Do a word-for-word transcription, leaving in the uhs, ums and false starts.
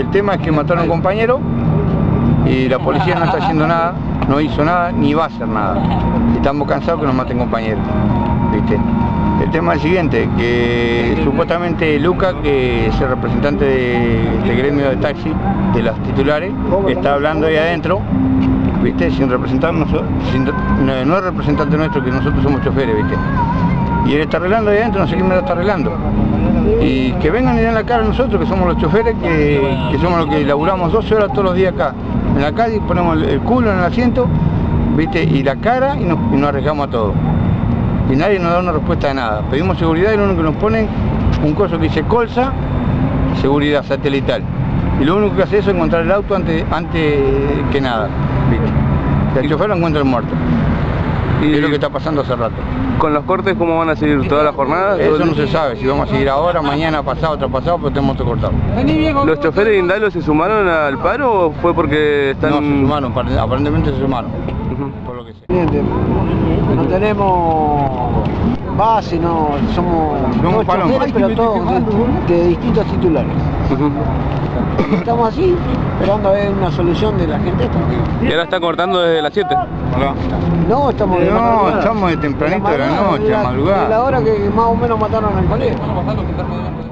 el tema es que mataron a un compañero y la policía no está haciendo nada, no hizo nada, ni va a hacer nada. Estamos cansados que nos maten compañeros, ¿viste? El tema es el siguiente, que supuestamente Luca, que es el representante de, del gremio de taxi, de las titulares, está hablando ahí adentro, ¿viste? Sin representarnos, sin, no, no es representante nuestro, que nosotros somos choferes, ¿viste? Y él está arreglando ahí adentro, no sé quién me lo está arreglando. Y que vengan y den la cara a nosotros, que somos los choferes, que, que somos los que laburamos doce horas todos los días acá, en la calle, ponemos el, el culo en el asiento, ¿viste? Y la cara, y nos, y nos arriesgamos a todo. Y nadie nos da una respuesta de nada. Pedimos seguridad y lo único que nos ponen un coso que dice colza, seguridad satelital. Y lo único que hace eso es encontrar el auto antes, antes que nada, ¿viste? Y el chofer lo encuentra muerto. Y es lo que está pasando hace rato. ¿Con los cortes cómo van a seguir toda la jornada? Eso no se sabe, si vamos a seguir ahora, mañana, pasado, otro pasado, pero tenemos que cortar. ¿Los choferes de Indalo se sumaron al paro o fue porque están...? No, se sumaron, aparentemente se sumaron, uh-huh. Por lo que sé. No tenemos base, no, somos, somos choferes, pero todos de, de distintos titulares. Uh-huh. Estamos así, esperando a ver una solución de la gente. ¿Y ahora está cortando desde las siete? Hola. No, estamos de No, estamos de tempranito de la noche, a madrugada. De la hora que más o menos mataron al colega.